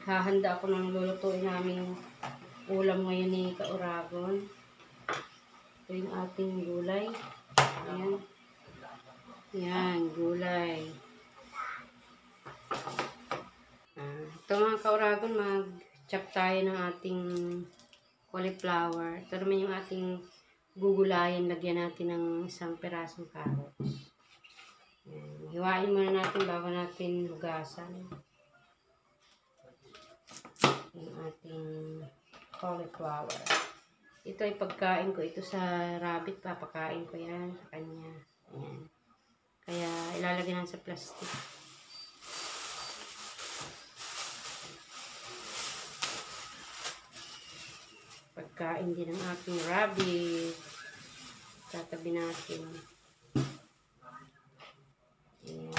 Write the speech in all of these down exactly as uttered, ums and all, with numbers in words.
Hahanda ako ng lulutuin namin ulam ngayon ni Kauragon. Ito yung ating gulay. Ayan. Ayan, gulay. Uh, ito mga Kauragon, mag-chop tayo ng ating cauliflower. Ito naman yung ating gugulayin. Lagyan natin ng isang pirasong carrots. Ayan. Hiwain muna natin bago natin hugasan yung ating cauliflower. Ito ay pagkain ko ito sa rabbit. Papakain ko yan sa kanya. Ayan. Kaya ilalagay lang sa plastic. Pagkain din ng aking rabbit. Tatabi natin. Ayan.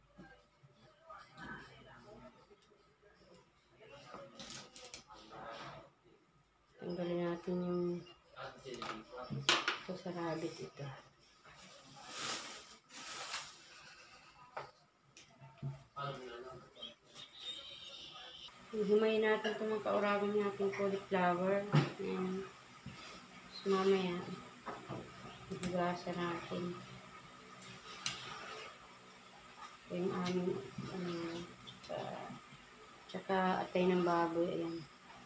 Tanggalin natin yung ito sa rabbit ito. Himayin natin ito mga Kauragon yung ating cauliflower. Ayan. So mamaya, hugasan natin. Ito yung aming ano, uh, tsaka atay ng baboy. Ayan.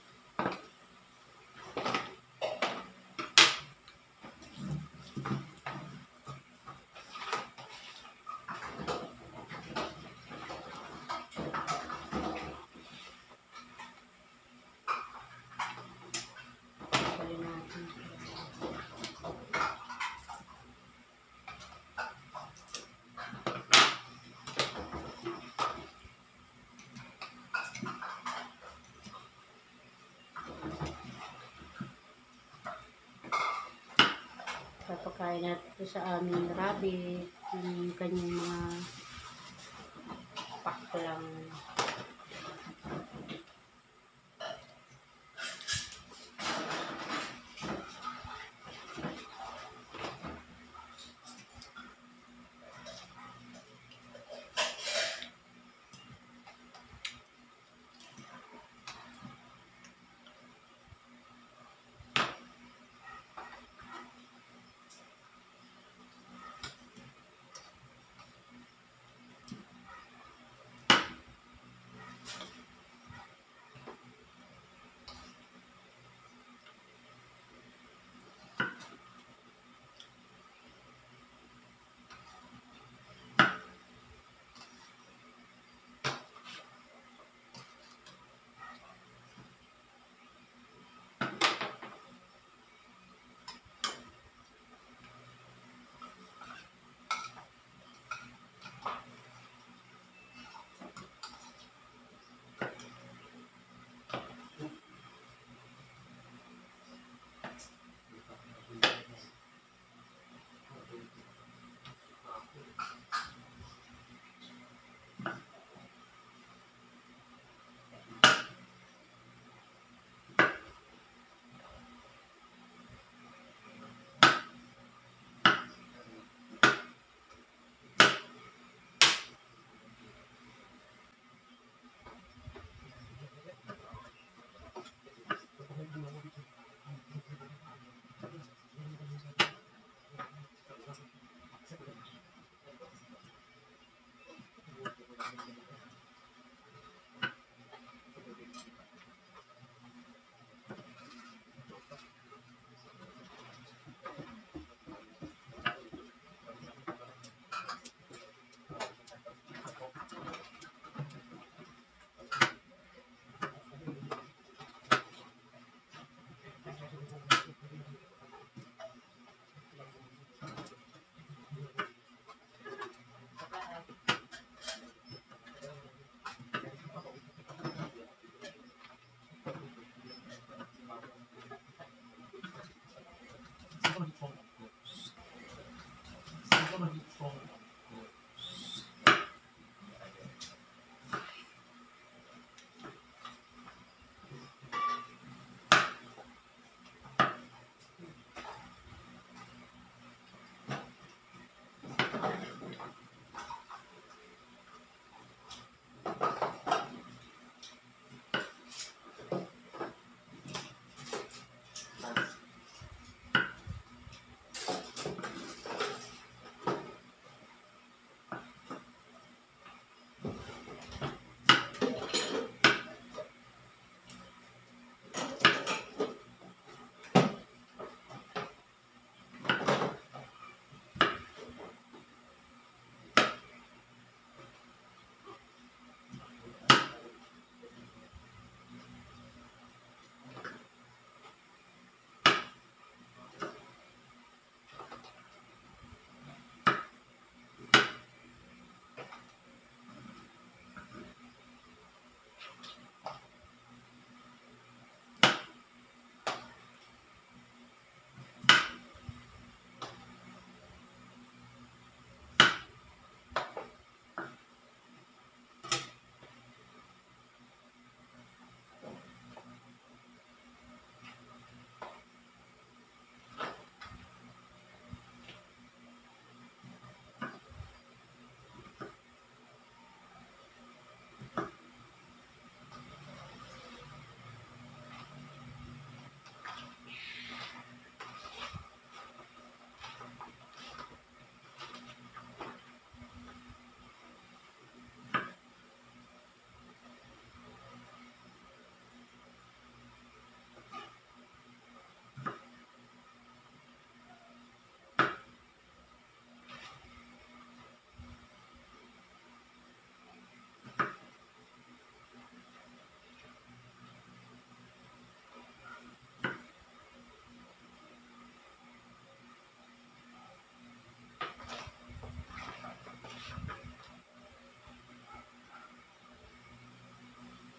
Papakain natin ito sa aming rabbit. Yung kanyang mga pakto lang.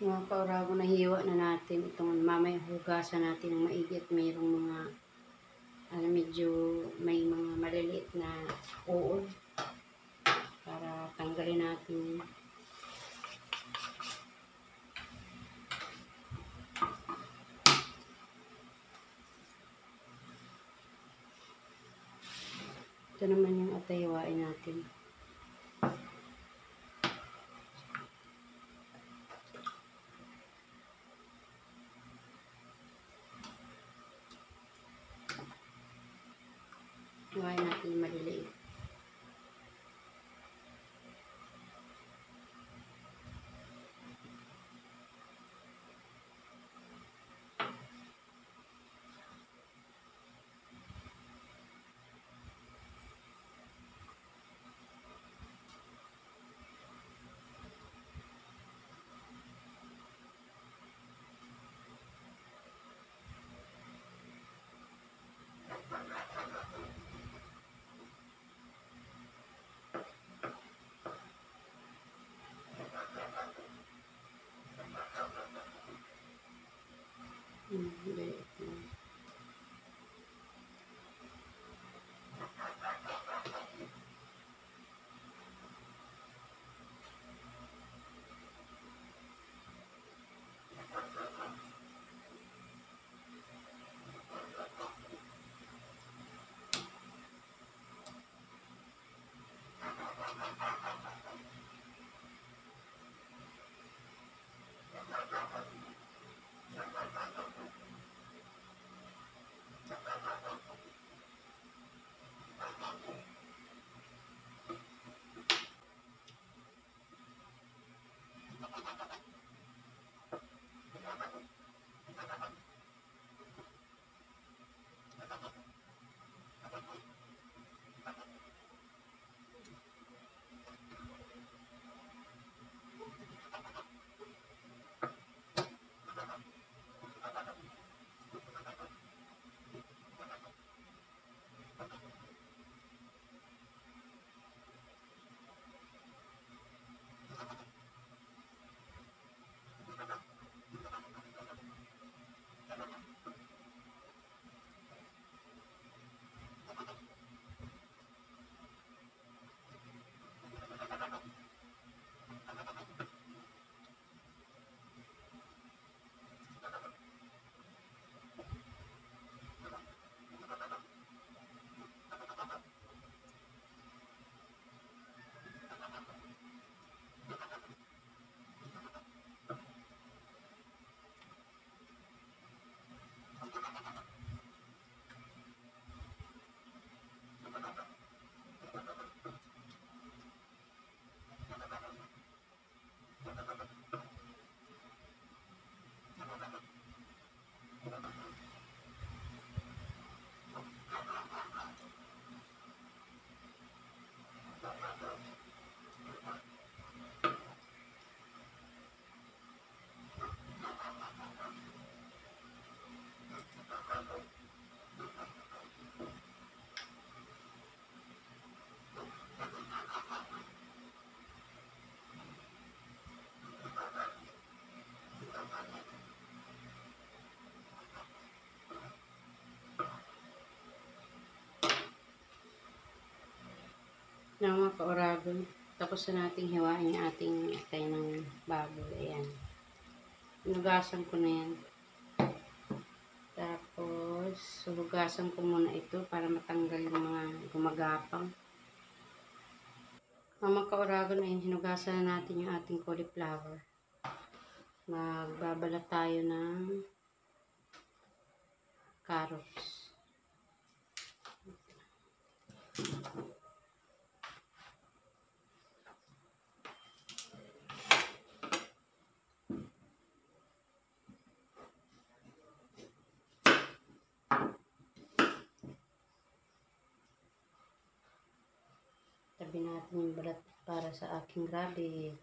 Mga kaurago, nahiwa na natin itong mamaya hugasan natin ng maigi at mayroong mga ano, medyo may mga maliliit na uod para tanggalin natin. Ito naman yung ataywain natin. Hiwain natin yung maliliit. Hmm, maliit na. Na mga kauragon, tapos na nating hiwain yung ating atay ng baboy. Ayan. Hinugasan ko na yan. Tapos, hugasan ko muna ito para matanggal yung mga gumagapang. Mga kauragon, ayun, hinugasan na natin yung ating cauliflower. Magbabalat tayo ng carrots. Tabi natin yung balat para sa aking rabbit.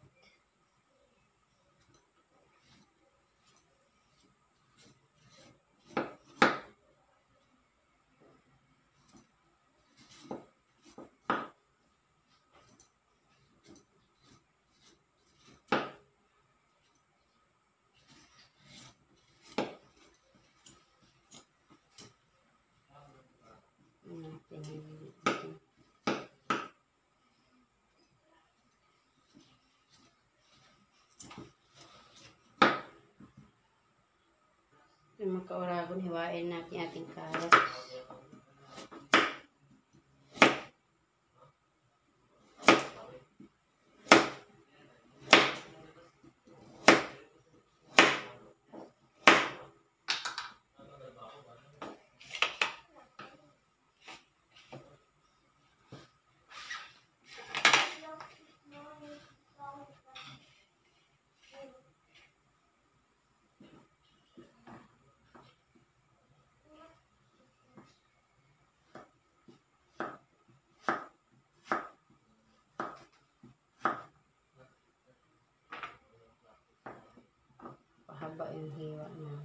Yung mga kauragon, hiwain natin ating carrots. Pahaba yung hiwa natin.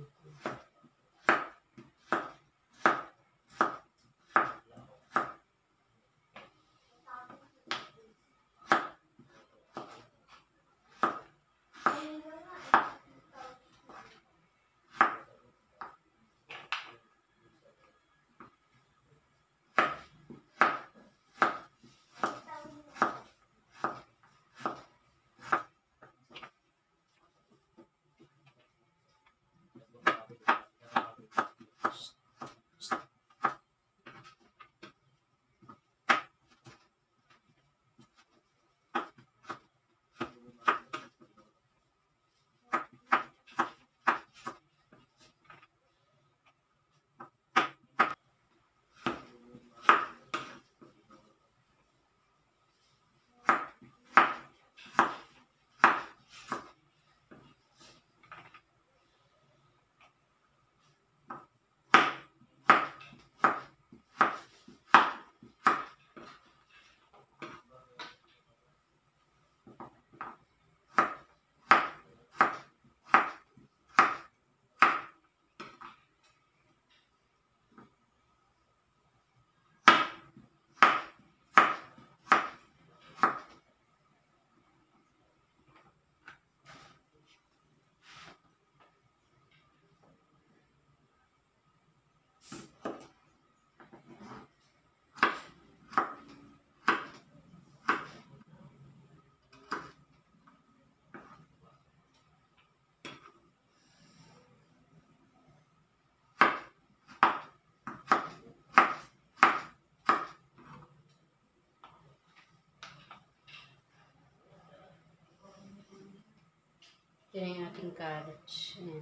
Ito na yung ating carrots. Ayan.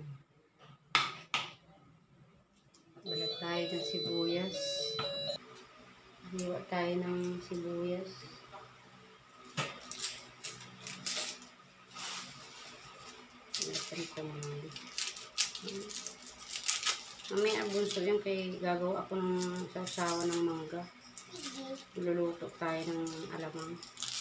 Balat tayo ng sibuyas. Hiwa tayo ng sibuyas. Natin ko naman. Mamaya abunso yung kay gagawa ako ng sausawa ng mangga. Luluto tayo ng alamang.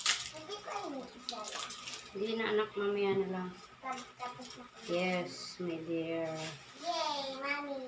Hindi na anak, mamaya na lang. Yes, my dear. Yay, mommy.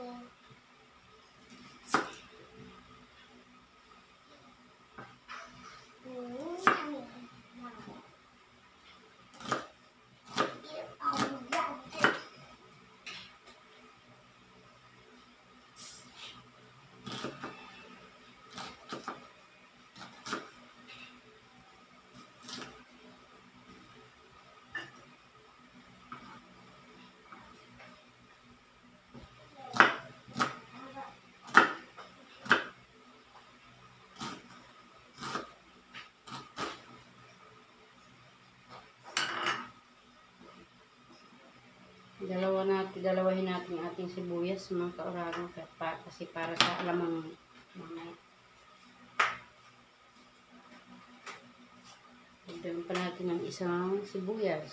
Dalawa natin, dalawahin natin yung ating sibuyas, mga kauragon, kasi para sa alamang mamaya. Dagdagan pa natin ng isang sibuyas.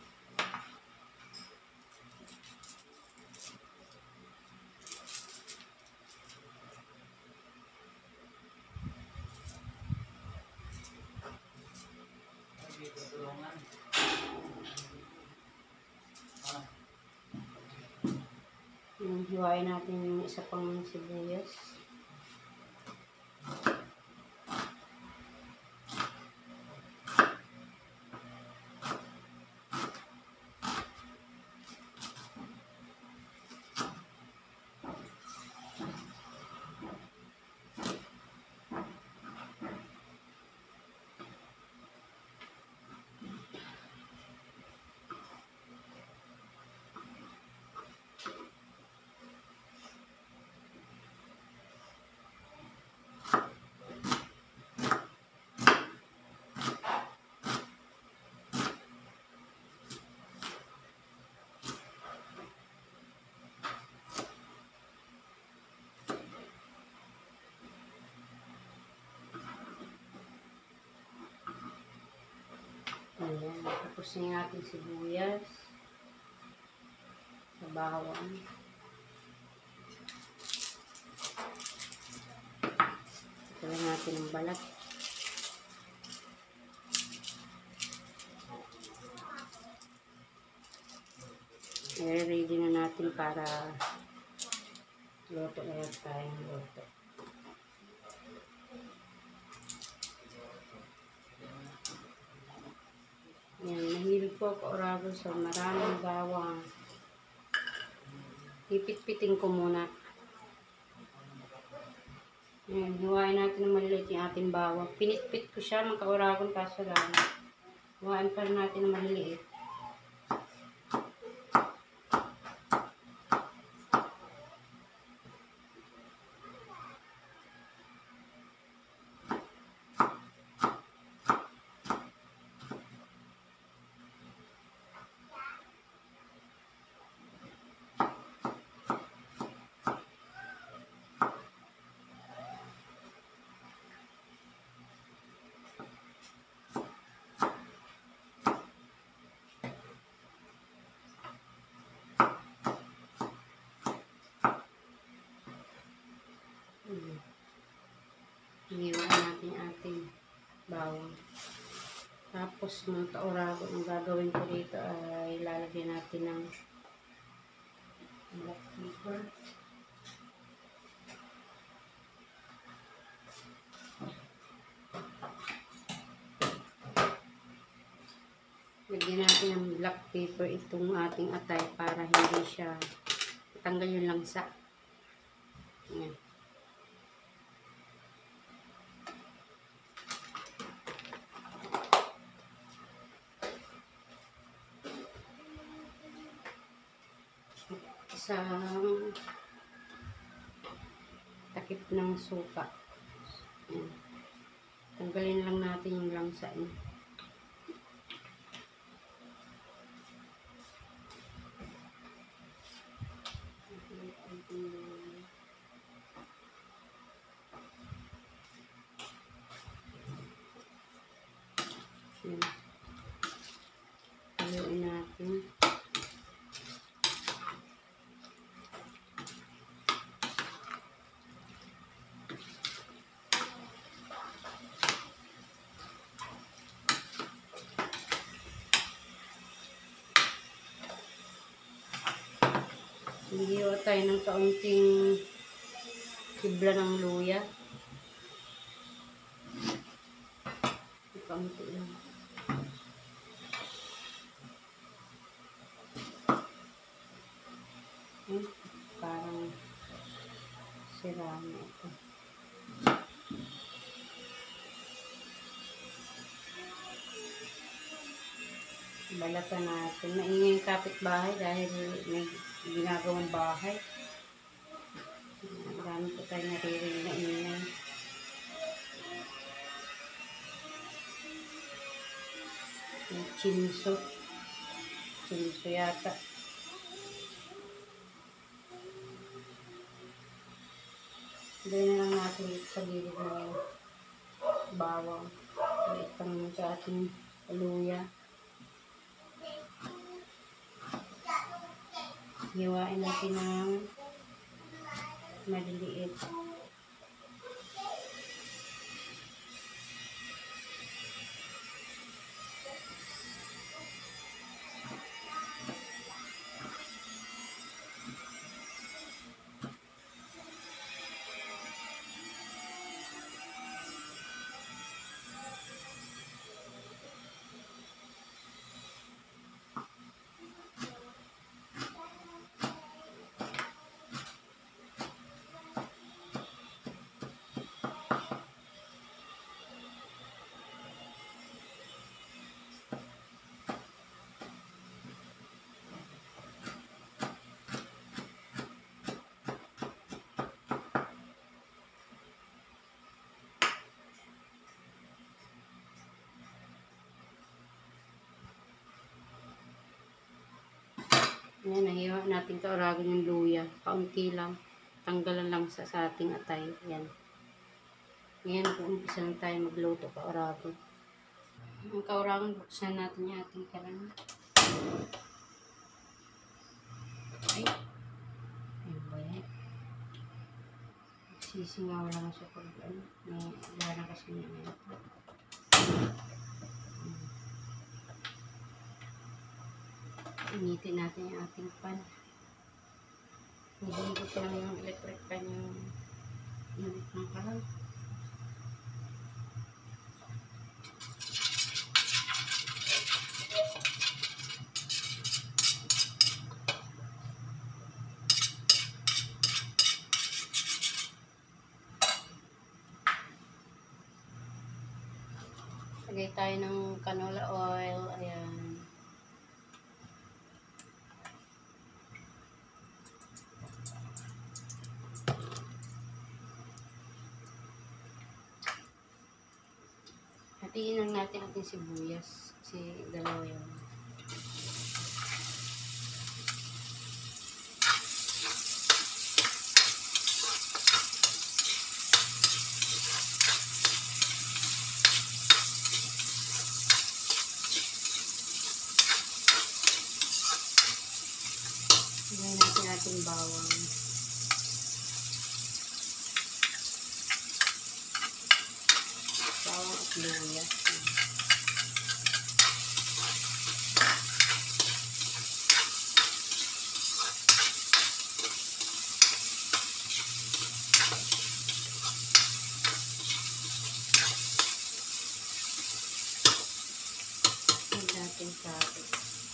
Yung hiwain natin yung isa pang sibuyas. Tapos na yung ating sibuyas. Sa bawang. Ito lang natin ang balat. I-ready na natin para luto na lang tayong luto. Yan, mahilig po ako orago sa maraming bawang. Pipit-piting ko muna. Yan, hiwain natin ng maliliit yung ating bawang. Pinit-pit ko siya mga ka-oragon kaso lang. Hiwain pa rin natin ng maliliit. Hmm. Hiwain natin yung ating bawang. Tapos mga ka-oragon, ang gagawin ko dito ay lalagyan natin ng black pepper. Lagyan natin ng black pepper itong ating atay para hindi siya tanggal yung langsa. Ayan. Isang takip ng suka. Ayan. Tanggalin lang natin yung langsa niya. Ayan. Haluin natin. Hiwa tayo ng kaunting kibla ng luya. Kaunti lang. Hmm, parang sira na ito. Balatan natin. Maingay yung kapitbahay dahil may ginagawang bahay. Marami po tayo naririnig na ingay. Yung chinso. Chinso yata. Gawin na lang natin sa gilid ng bawang. Itang sa ating luya. Hiwain natin ng maliliit. Ayan, nahiwa natin ka-oragon yung luya. Kaunti lang. Tanggalan lang sa, sa ating atay. Ayan. Ngayon, kung umpisa na tayo magluto ka-oragon. Ang kaurang, buksan natin yung ating karang. Ay, ayun ba yan? Sisingaw lang siya pag ano, may lara kasi niya na ito. Initin natin yung ating pan. Hindi ko lang yung electric pan yung init ng karang. Lagay tayo ng canola oil. Ayan. Hatiin lang natin ating sibuyas. Kasi dalawa yun. Lagay natin ating bawang. Bawang at luya. Lagay natin carrot.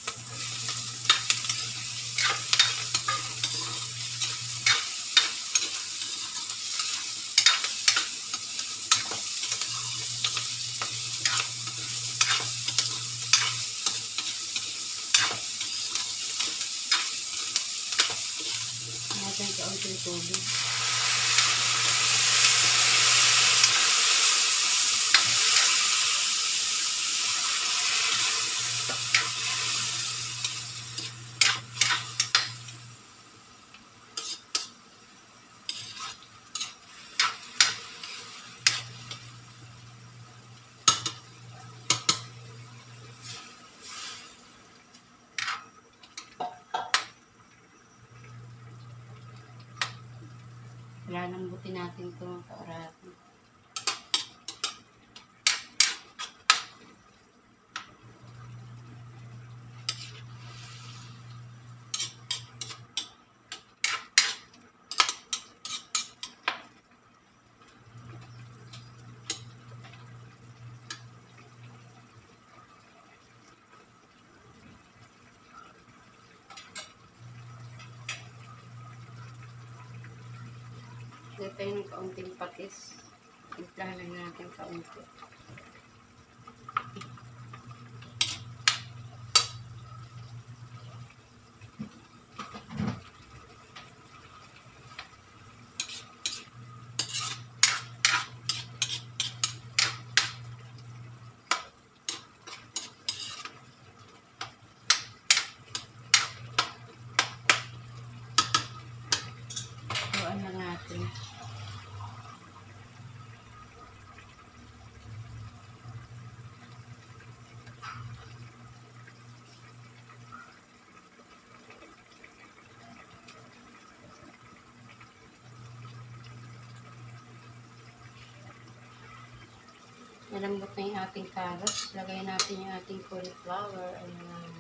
Natin kaunting tubig. Lalambutin natin itong kaurati. Lagay tayo ng kaunting patis. Timplahan lang natin kaunti. Tuan lang natin. Nalambot na yung ating carrots. Lagay natin yung ating cauliflower. Ayan.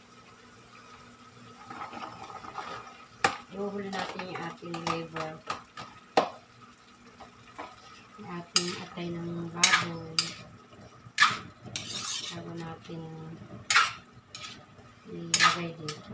Ihuhuli natin yung ating liver. Yung ating atay ng baboy. Bago natin ilagay dito.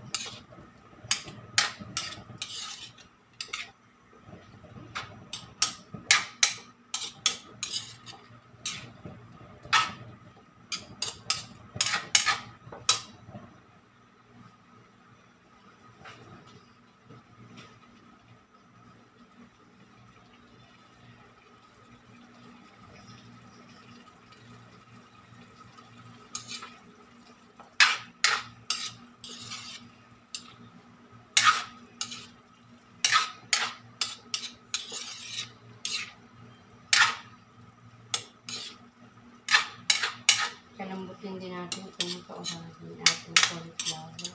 Sabutin din natin kung kauragan ng ating cauliflower.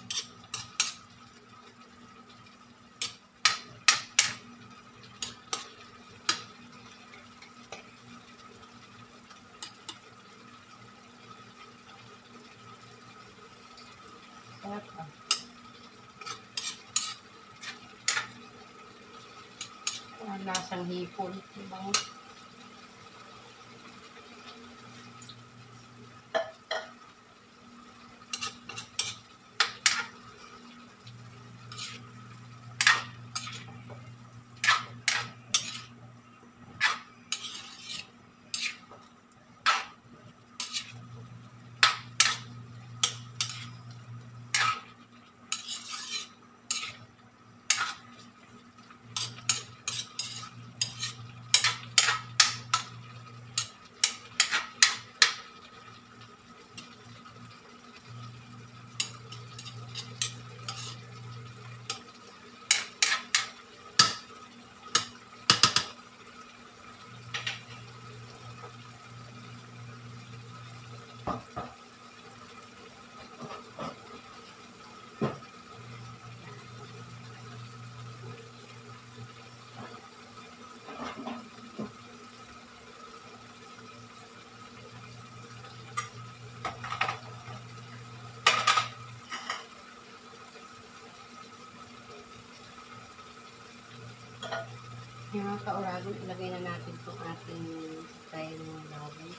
Sarap ah. Ang lasang hipon. Diba? Yung mga kauragan, ilagay na natin itong ating style ng laway.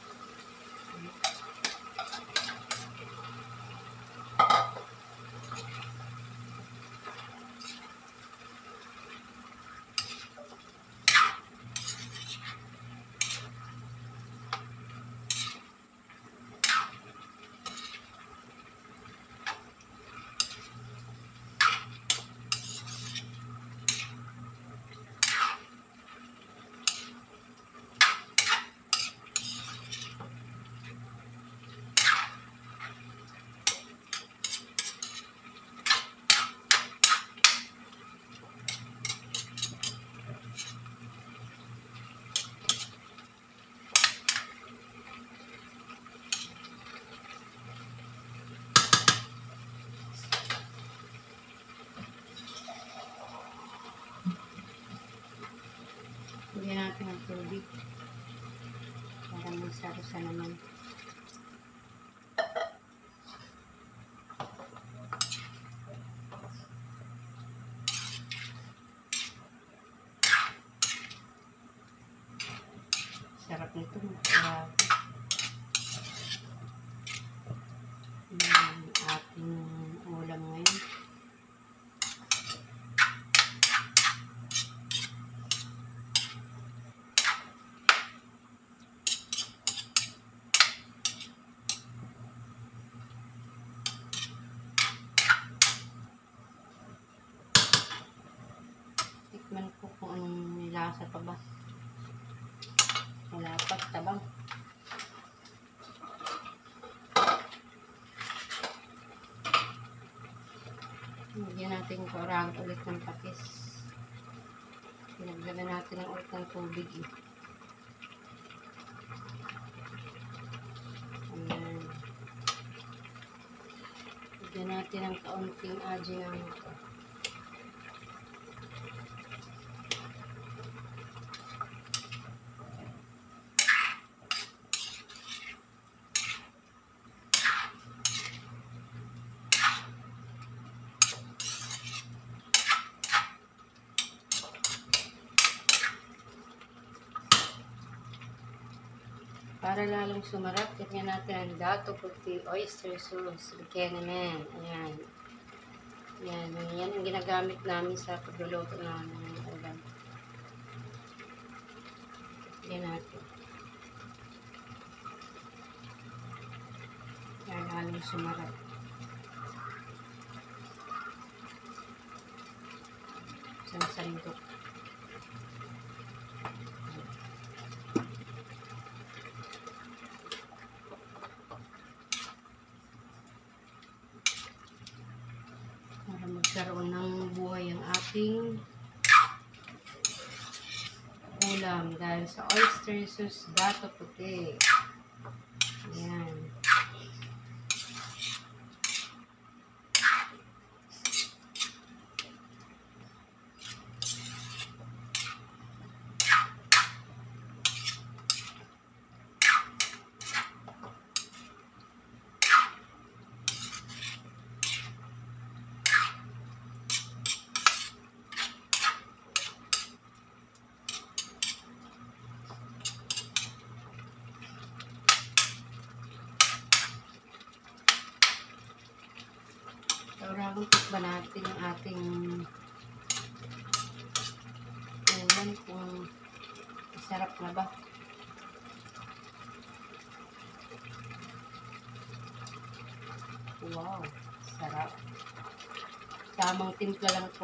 Lagyan natin ang tubig para magsarusa naman. Sarap nito. Uh, yung ating ulam ngayon. Tikman ko kung anong lasa pa ba. Wala pa, tabang. Lagyan natin kauragan ulit ng patis. Pinagdagan natin ng ulit ng tubig eh. Ayan. Lagyan natin ng kaunting aji ng ito. Para lalong sumarap, tignan natin ang dato puti oyster sauce. Lagyan naman. Ayan. Ayan. Yan ang ginagamit namin sa pagluluto namin ng ulam. Lagyan natin. Para lalong sumarap. Isang sandok. Para magkaroon ng buhay ang ating ulam dahil sa oyster sauce dato puti. Ayan. Tikman natin yung ating ulam kung masarap na ba. Wow, sarap. Tamang timpla lang po.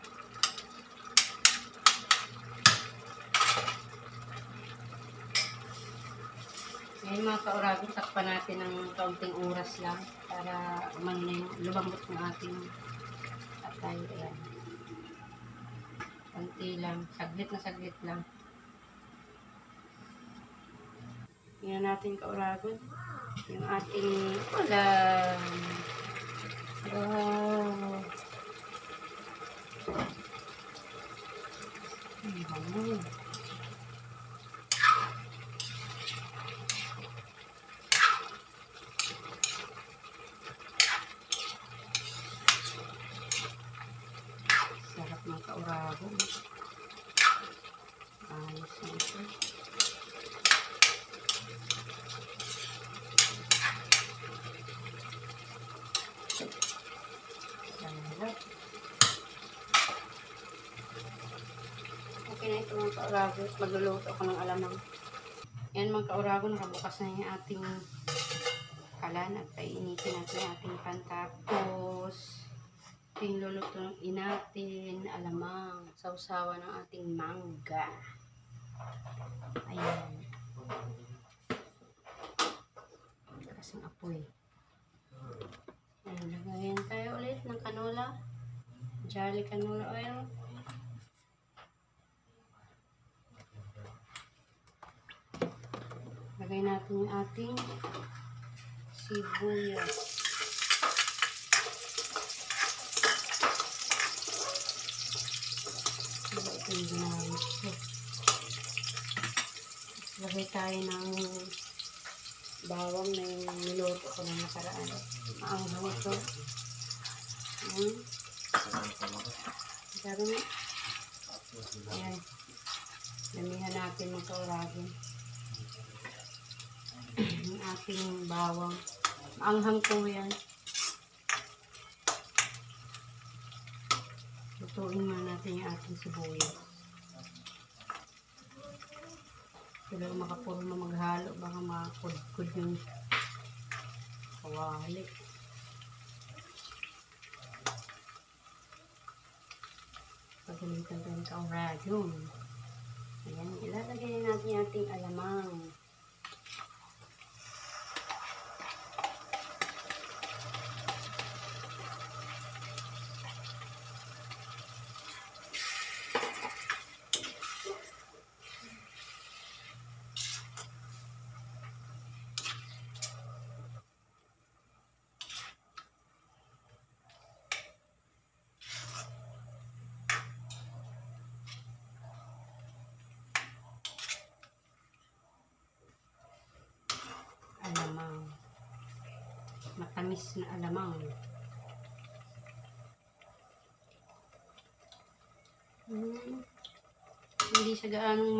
Ngayon mga kauragon, takpan natin ng kaunting oras lang para umano na yung lumambot ng ating atay. Ayan. Kunti lang. Saglit na saglit lang. Tingnan natin kauragon. Yung ating ulam. Wow. Ang bango. Sarap ng kauragon. Ayos na ito. Sarap. Okay na ito mga kauragon. Magluluto ako ng alamang. Yan mga kauragon. Nakabukas na yung ating kalan at painitin natin yung ating pan. Tapos ito yung lulutuin natin, alamang, sausawa ng ating mangga. Ayan. Kasing apoy. Ayan, lagayan tayo ulit ng canola. Jolly canola oil. Lagay natin yung ating sibuyas. Ito yung ginamit ko. Lagay tayo ng bawang na yung niluto ko na nakaraan. Maanghang ito. Ayan. Sabi mo. Ayan. Damihan natin ng kauragin. Yung ating bawang. Maanghang po yan. Lutuin muna natin yung ating sibuyas. Sila makapuro na maghalo, baka makakudkud yung kawali. Pagalitan tayo ng kauragyon. Ayan, ilalagay natin yung ating alamang. Alamang. Matamis na alamang. Hmm. Hindi siya gaanong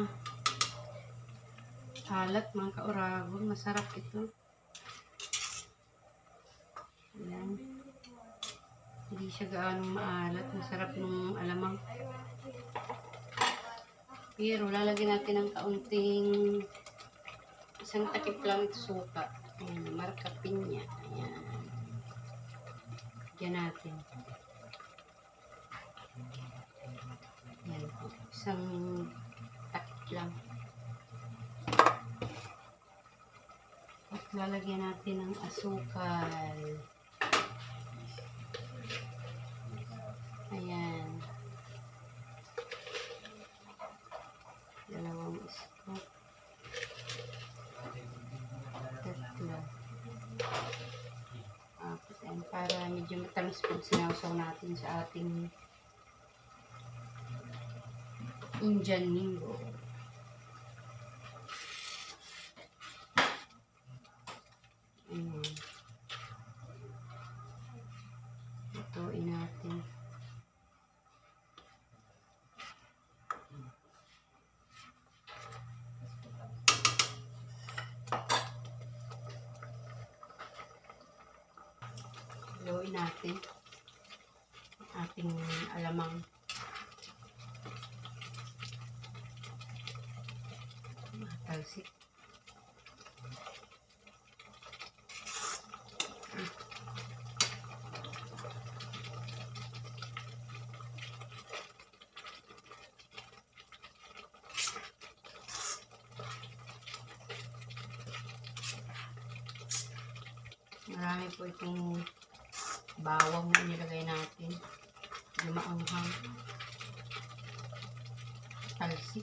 ma-alat mga kauragon. Masarap ito. Ayan. Hindi siya gaanong maalat. Masarap ng alamang. Pero lalagyan natin ng kaunting isang takip lang ito suka. Ayan, marka pinya. Ayan. Diyan natin. Ayan po. Isang takip lang. At lalagyan natin ng asukal. Ayan. Dalawang scoop. Tatlo. Tapos ayan, para medyo matamis pag sinawsaw natin sa ating Indian Mingo. Ayan. Lutuin natin. Lutuin natin. ating alamang. Matalsik. Marami po itong bawang na nilagay natin. Lumaanghang. Talsik.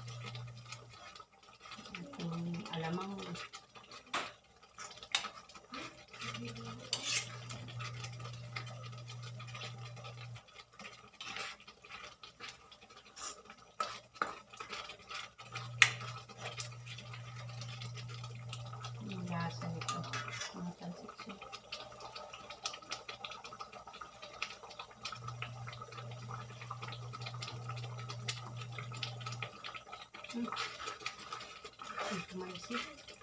Ating alamang. Ang lasa nito. Mga talsik siya. Hmm. Ang tumalsik.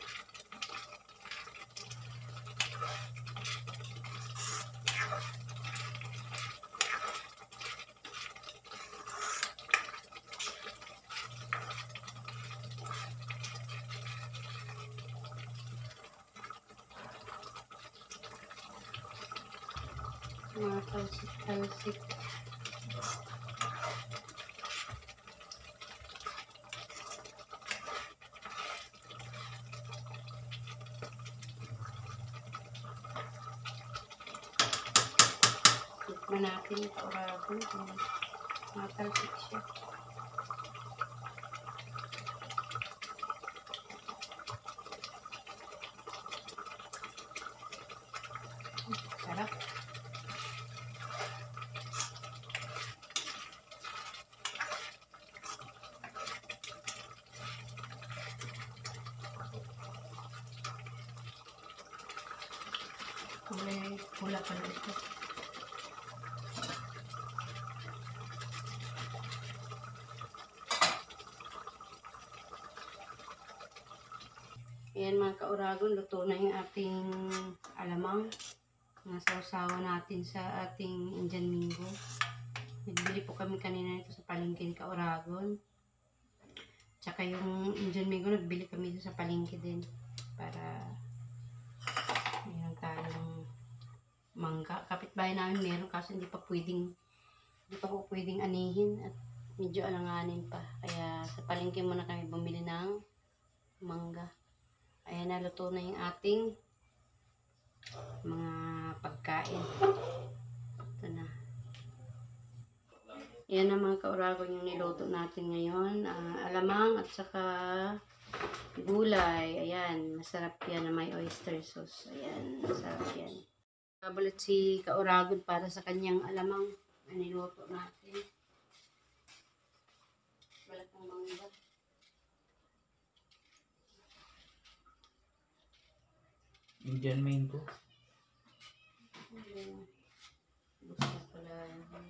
Mga talsik-talsik. Tikman natin yung kauragon kung matalsik siya. Sarap. Kulay pula pala ito. Ayan mga kauragon, luto na yung ating alamang. Nasawsawa natin sa ating Indian Minggo. Nagbili po kami kanina ito sa palengke ni Kauragon. Tsaka yung Indian Minggo, nagbili kami ito sa palengke din. Para mayroon tayong mangga. Kapitbahay namin meron kasi hindi pa pwedeng hindi pa po pwedeng anihin at medyo alanganin pa. Kaya sa palengke muna kami bumili ng mangga. Ayan, naluto na yung ating mga pagkain. Ito na. Yan ang mga kauragon yung niluto natin ngayon. Uh, alamang at saka gulay. Ayan, masarap yan na may oyster sauce. Ayan, masarap yan. Kabalat si kauragon para sa kanyang alamang na niluto natin. Balat ng mangga. Indian Mango. Ayan. Gusto pala.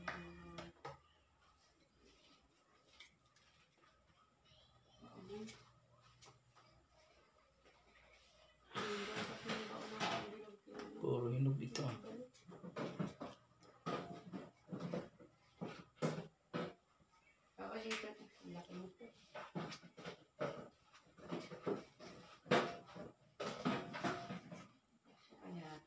Puro hinog ito. Oo, dito. Laki nito. Ayan.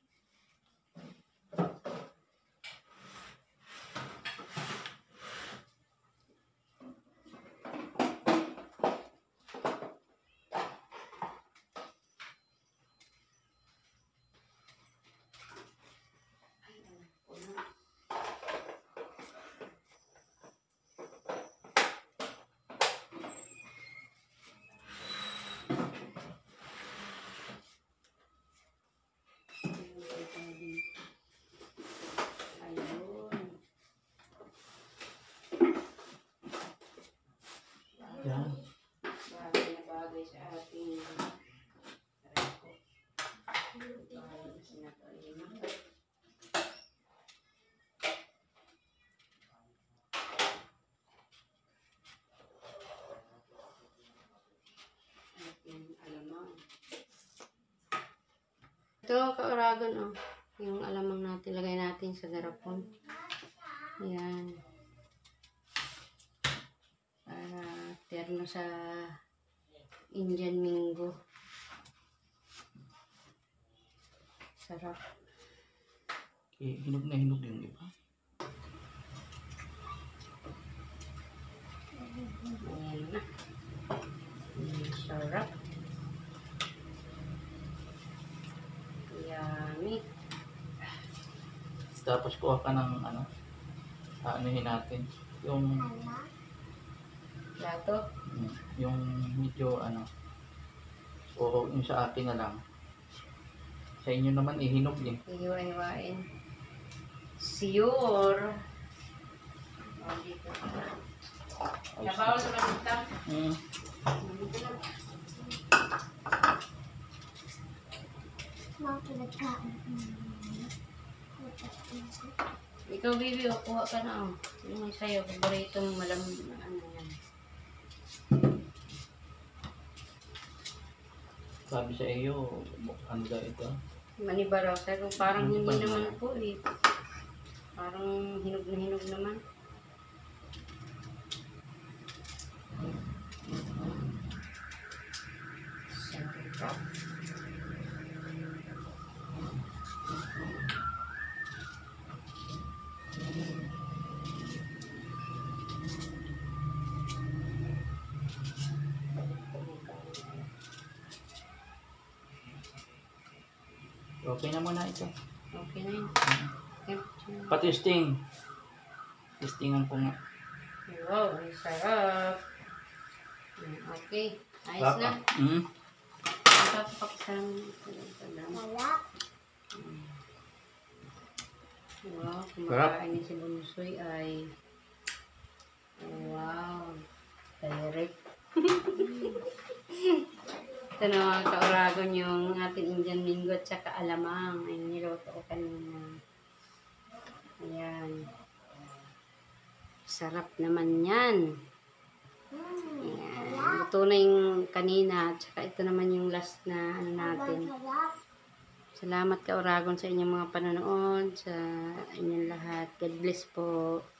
Yan. Bagay na bagay sa ating reko. Bagay na sinakalima. Ating alamang. Ito, kauragon, oh. Yung alamang natin, lagay natin sa garapon. Ayan. Para terno sa Indian Mingo. Sarap. Eh, hinog na hinog yung iba. Ayan na. Mm, sarap. Yummy. Tapos kuha ka ng ano, aanuhin natin. Yung, Hala. Plato. mm, yung medyo ano, o yung sa akin na lang. Sa inyo naman, ihinog din. Iiwa-iwain. Sure. O, dito. Nabawa sa manita. Mm. Dito na. Mga pinagkaan. Ikaw, baby, o, kuha ka na. Oh. Yung sa'yo, paborito mong malam, ano yan. Sabi sa iyo, ano daw ito? Manibaraw. Pero parang hindi Manibaraw. naman po eh. Parang hinog na hinog naman. Sarap. Okay na muna ito. Okay na yun. Okay. Pa-testing. Testingan ko nga. Wow, ang sarap. Okay. Ayos Sarap, na. ah. Mm. Sarap pakisam. Hala. Wow, kumakain niya si Bunsoy ay wow, direct. Ito na mga kauragon yung ating Indian Mingo at saka alamang. Ay niloto ko kanina. Ayan. Sarap naman yan. Ayan. Luto na yung kanina at saka ito naman yung last na ano natin. Sarap. Salamat ka Oragon sa inyong mga panonood, sa inyong lahat. God bless po.